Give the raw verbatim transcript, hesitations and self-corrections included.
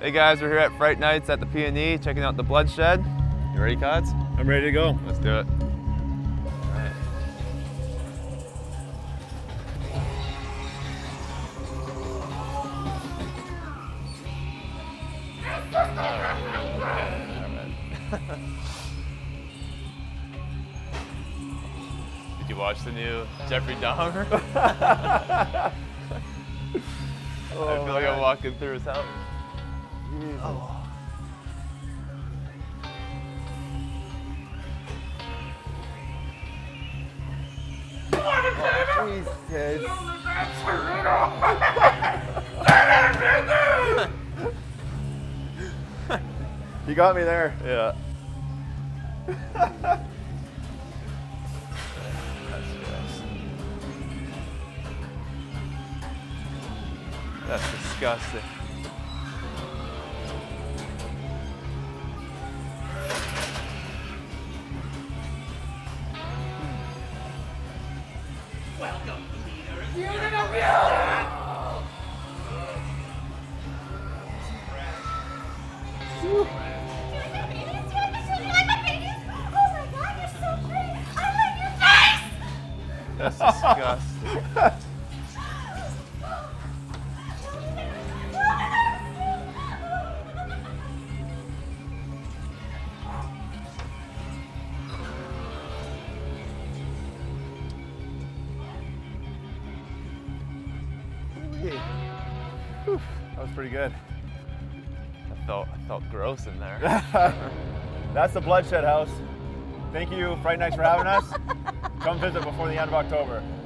Hey guys, we're here at Fright Nights at the P and E, checking out the Bloodshed. You ready, Cods? I'm ready to go. Let's do it. All right. Did you watch the new Jeffrey Dahmer? Oh, I feel like man. I'm walking through his house. Oh. Jesus. You got me there. Yeah. That's disgusting. Welcome, leaders. Unit of you! That's disgusting. Whew, that was pretty good. I felt, I felt gross in there. That's the Bloodshed house. Thank you, Fright Nights, for having us. Come visit before the end of October.